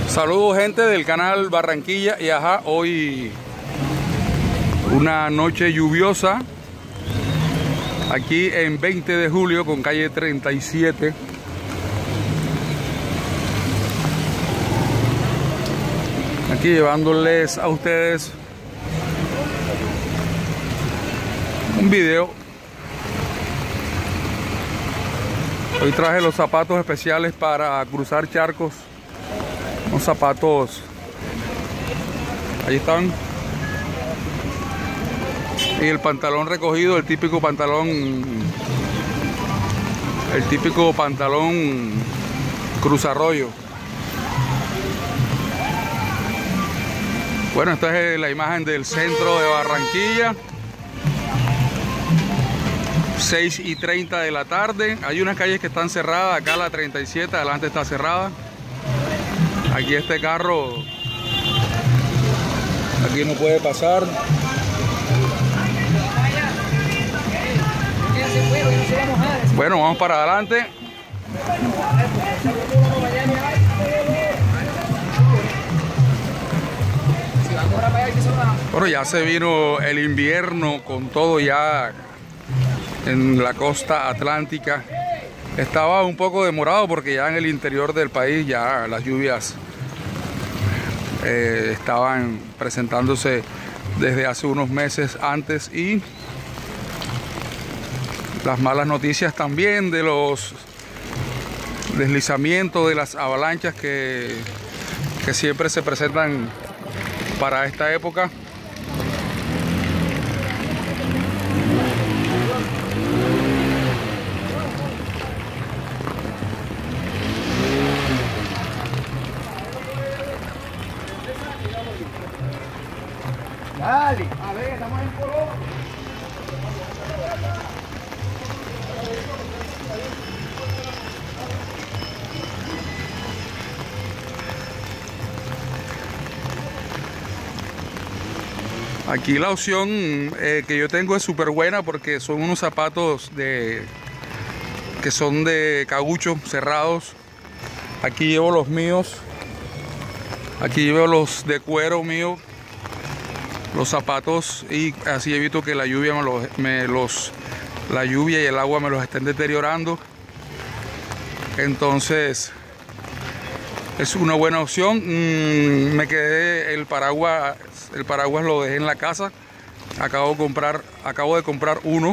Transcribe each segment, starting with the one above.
Saludos gente del canal Barranquilla y ajá, hoy una noche lluviosa aquí en 20 de julio con calle 37. Aquí llevándoles a ustedes un video. Hoy traje los zapatos especiales para cruzar charcos. Unos zapatos, ahí están, y el pantalón recogido, el típico pantalón cruzarroyo. Bueno, esta es la imagen del centro de Barranquilla, 6:30 de la tarde. Hay unas calles que están cerradas, acá la 37, adelante está cerrada. Aquí este carro, aquí no puede pasar. Bueno, vamos para adelante. Bueno, ya se vino el invierno con todo ya en la costa atlántica. Estaba un poco demorado porque ya en el interior del país ya las lluvias estaban presentándose desde hace unos meses antes, y las malas noticias también de los deslizamientos, de las avalanchas que siempre se presentan para esta época. Dale, a ver, estamos en color. Aquí la opción que yo tengo es súper buena porque son unos zapatos que son de caucho cerrados. Aquí llevo los míos, aquí llevo los de cuero mío, los zapatos, y así evito que la lluvia la lluvia y el agua me los estén deteriorando. Entonces es una buena opción. Me quedé el paraguas lo dejé en la casa. Acabo de comprar uno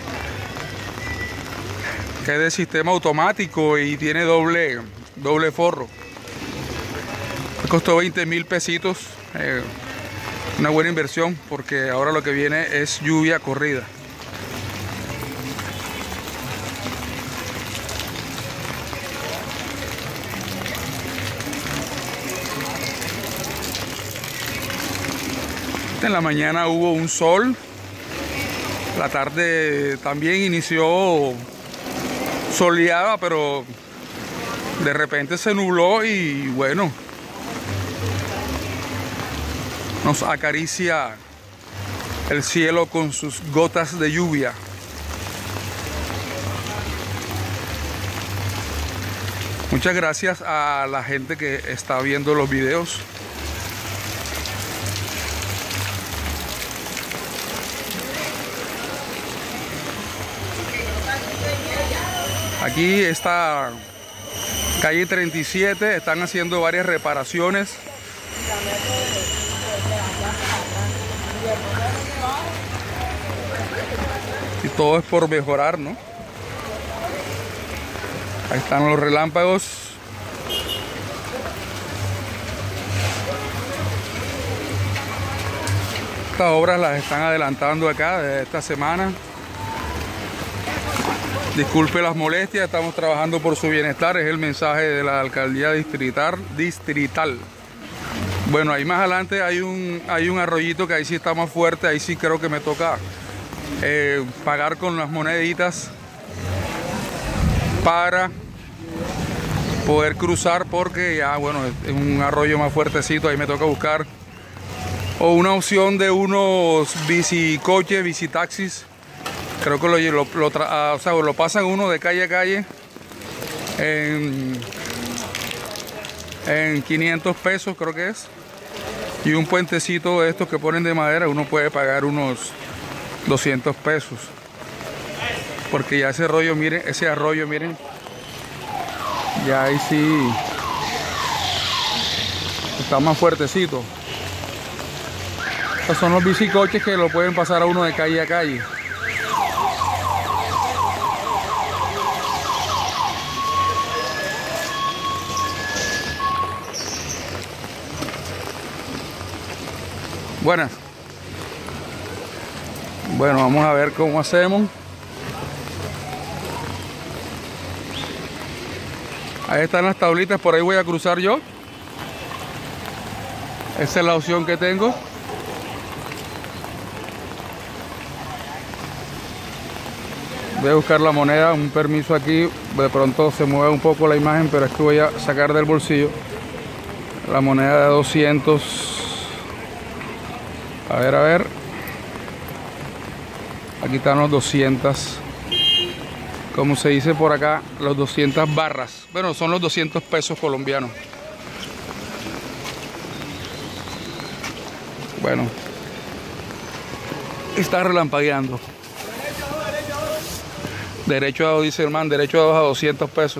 que es de sistema automático y tiene doble forro. Me costó 20.000 pesitos. Una buena inversión porque ahora lo que viene es lluvia corrida. En la mañana hubo un sol, la tarde también inició soleada, pero de repente se nubló y bueno, nos acaricia el cielo con sus gotas de lluvia. Muchas gracias a la gente que está viendo los videos. Aquí está calle 37, están haciendo varias reparaciones. Y todo es por mejorar, ¿no? Ahí están los relámpagos. Estas obras las están adelantando acá de esta semana. Disculpe las molestias, estamos trabajando por su bienestar, es el mensaje de la alcaldía distrital. Bueno, ahí más adelante hay un arroyito que ahí sí está más fuerte, ahí sí creo que me toca pagar con las moneditas para poder cruzar, porque ya bueno, es un arroyo más fuertecito, ahí me toca buscar o una opción de unos bicicoches, bicitaxis. Creo que lo pasan uno de calle a calle en 500 pesos creo que es. Y un puentecito de estos que ponen de madera, uno puede pagar unos 200 pesos. Porque ya ese arroyo, miren, ya ahí sí está más fuertecito. Estos son los bicicoches que lo pueden pasar a uno de calle a calle. Buenas. Bueno, vamos a ver cómo hacemos. Ahí están las tablitas, por ahí voy a cruzar yo. Esa es la opción que tengo. Voy a buscar la moneda, un permiso aquí. De pronto se mueve un poco la imagen, pero es que voy a sacar del bolsillo la moneda de 200. A ver. Aquí están los 200. Como se dice por acá, los 200 barras. Bueno, son los 200 pesos colombianos. Bueno, está relampagueando. Derecho a 2, dice el man, derecho a 2 a 200 pesos.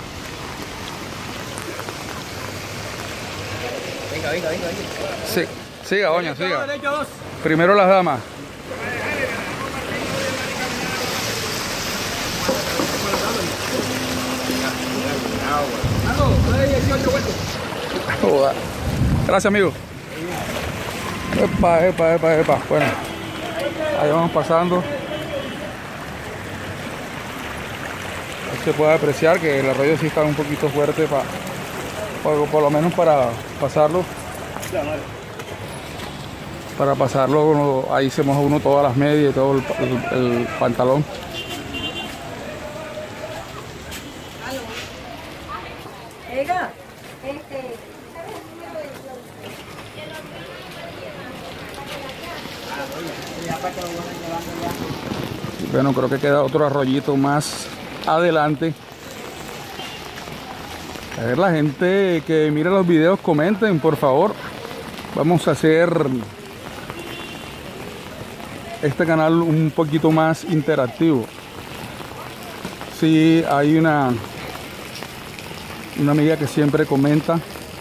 Venga. Sí, siga, doña, siga. Derecho a 2. Primero las damas. Joda. Gracias, amigo. Epa. Bueno, ahí vamos pasando. Ahí se puede apreciar que el arroyo sí está un poquito fuerte por lo menos para pasarlo. Para pasarlo, ahí se moja uno todas las medias y todo el pantalón. Bueno, creo que queda otro arroyito más adelante. A ver, la gente que mira los videos, comenten, por favor. Vamos a hacer este canal un poquito más interactivo. Sí, hay una amiga que siempre comenta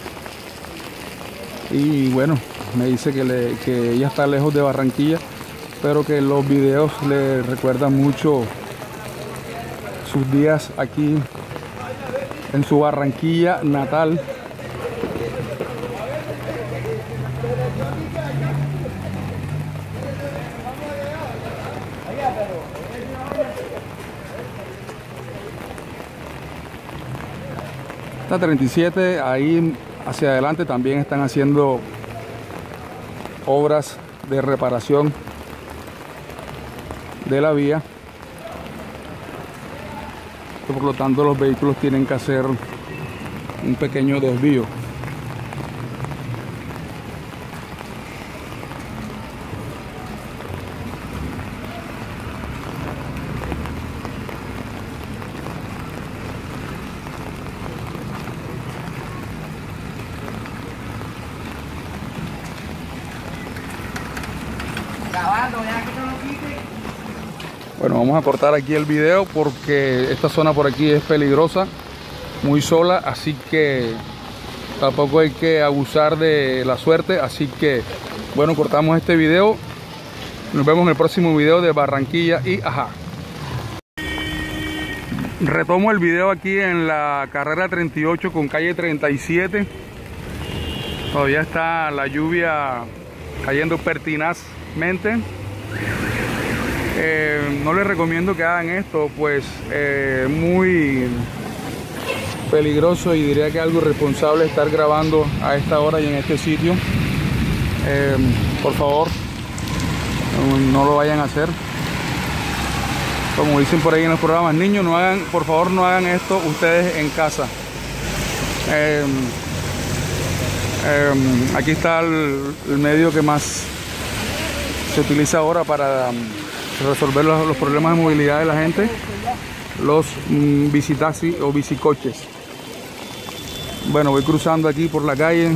y bueno, me dice que ella está lejos de Barranquilla, pero que los videos le recuerdan mucho sus días aquí en su Barranquilla natal. Esta 37, ahí hacia adelante también están haciendo obras de reparación de la vía. Por lo tanto, los vehículos tienen que hacer un pequeño desvío. Bueno, vamos a cortar aquí el video porque esta zona por aquí es peligrosa, muy sola, así que tampoco hay que abusar de la suerte. Así que, bueno, cortamos este video. Nos vemos en el próximo video de Barranquilla y Ajá. Retomo el video aquí en la carrera 38 con calle 37. Todavía está la lluvia cayendo pertinazmente. No les recomiendo que hagan esto, pues muy peligroso y diría que algo irresponsable estar grabando a esta hora y en este sitio. Por favor, no lo vayan a hacer. Como dicen por ahí en los programas, niños, no hagan, por favor, no hagan esto ustedes en casa. Aquí está el medio que más se utiliza ahora para resolver los problemas de movilidad de la gente, los bicitaxis o bicicoches. Bueno, voy cruzando aquí por la calle.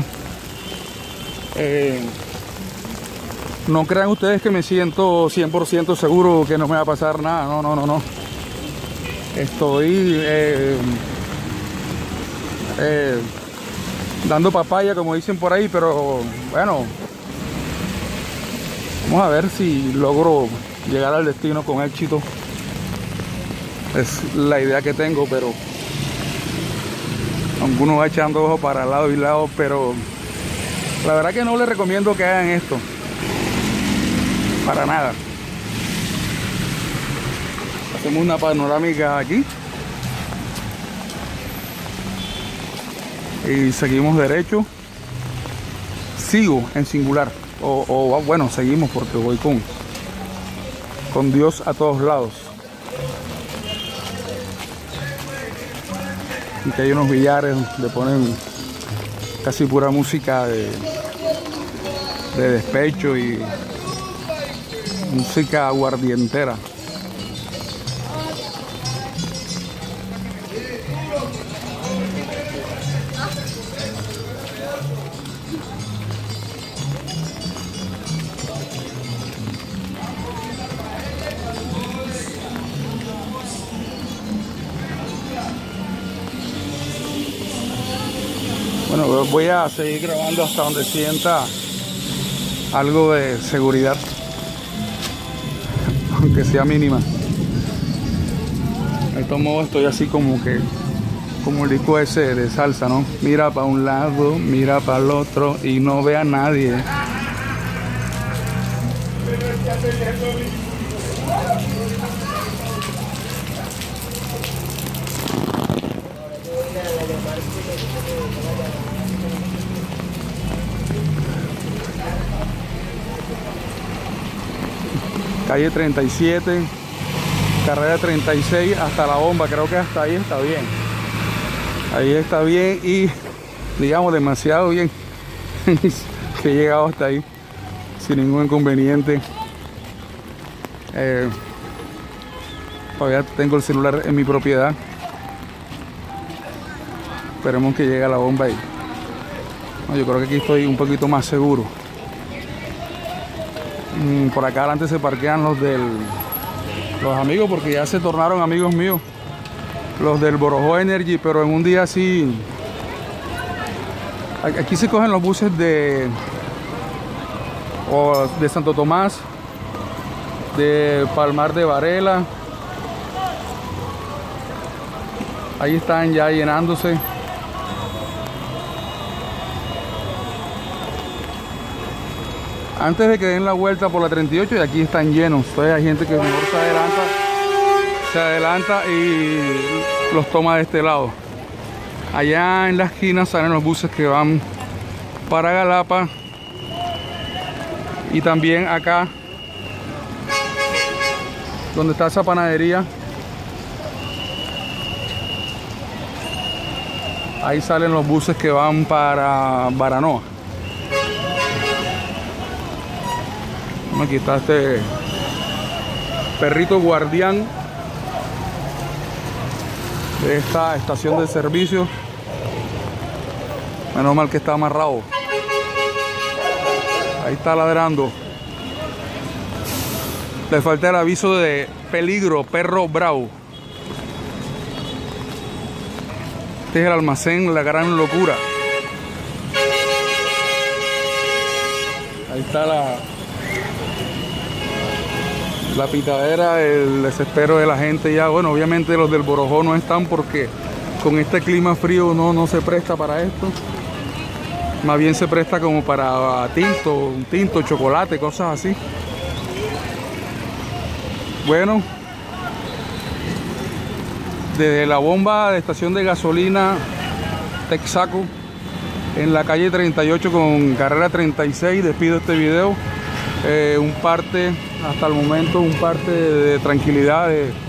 No crean ustedes que me siento 100% seguro que no me va a pasar nada. No. Estoy dando papaya, como dicen por ahí, pero bueno, vamos a ver si logro llegar al destino con éxito. Es la idea que tengo, pero aunque uno va echando ojo para lado y lado, pero la verdad que no les recomiendo que hagan esto. Para nada. Hacemos una panorámica aquí. Y seguimos derecho. Sigo en singular. Bueno, seguimos porque voy con Dios a todos lados. Y que hay unos billares donde ponen casi pura música de despecho y música aguardientera. Bueno, voy a seguir grabando hasta donde sienta algo de seguridad, aunque sea mínima. De todos modos estoy así como el disco ese de salsa, ¿no? Mira para un lado, mira para el otro y no ve a nadie. Calle 37, carrera 36 hasta la bomba, creo que hasta ahí está bien. Ahí está bien y digamos demasiado bien que he llegado hasta ahí sin ningún inconveniente. Todavía tengo el celular en mi propiedad. Esperemos que llegue a la bomba y no, yo creo que aquí estoy un poquito más seguro. Por acá adelante se parquean los amigos, porque ya se tornaron amigos míos, los del Borojó Energy, pero en un día así, aquí se cogen los buses de Santo Tomás, de Palmar de Varela. Ahí están ya llenándose. Antes de que den la vuelta por la 38, y aquí están llenos. Entonces hay gente que mejor se adelanta y los toma de este lado. Allá en la esquina salen los buses que van para Galapa. Y también acá, donde está esa panadería, ahí salen los buses que van para Baranoa. Aquí está este perrito guardián de esta estación de servicio. Menos mal que está amarrado. Ahí está ladrando. Le falta el aviso de peligro, perro bravo. Este es el almacén La Gran Locura. Ahí está la pitadera, el desespero de la gente ya. Bueno, obviamente los del Borojó no están porque con este clima frío no se presta para esto. Más bien se presta como para tinto, chocolate, cosas así. Bueno, desde la bomba de estación de gasolina Texaco en la calle 38 con carrera 36 despido este video. Un parte, hasta el momento, un parte de tranquilidad,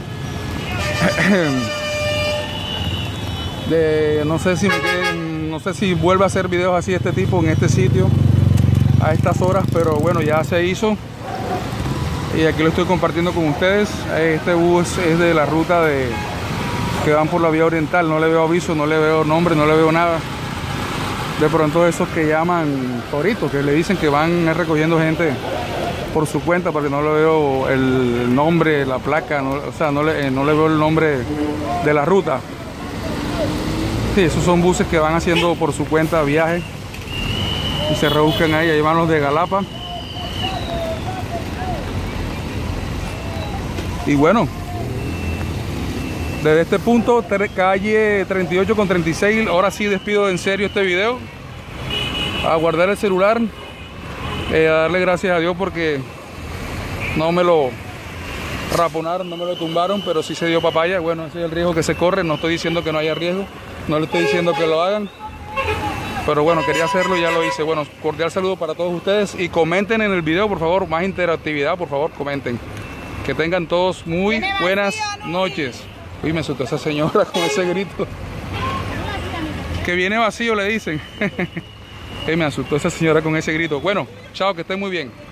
no sé si vuelvo a hacer videos así de este tipo en este sitio a estas horas, pero bueno, ya se hizo y aquí lo estoy compartiendo con ustedes. Este bus es de la ruta que van por la vía oriental. No le veo aviso, no le veo nombre, no le veo nada. de pronto esos que llaman toritos, que le dicen que van recogiendo gente por su cuenta, porque no le veo el nombre, la placa, no, o sea, no le veo el nombre de la ruta. Sí, esos son buses que van haciendo por su cuenta viaje y se rebuscan ahí van los de Galapa. Y bueno, desde este punto, calle 38 con 36, ahora sí despido en serio este video. A guardar el celular, a darle gracias a Dios porque no me lo raponaron, no me lo tumbaron, pero sí se dio papaya. Bueno, ese es el riesgo que se corre, no estoy diciendo que no haya riesgo, no le estoy diciendo que lo hagan, pero bueno, quería hacerlo y ya lo hice. Bueno, cordial saludo para todos ustedes y comenten en el video, por favor, más interactividad, por favor, comenten. Que tengan todos muy buenas noches. Uy, me asustó esa señora con ese grito. Que viene vacío, le dicen. Me asustó esa señora con ese grito. Bueno, chao, que estén muy bien.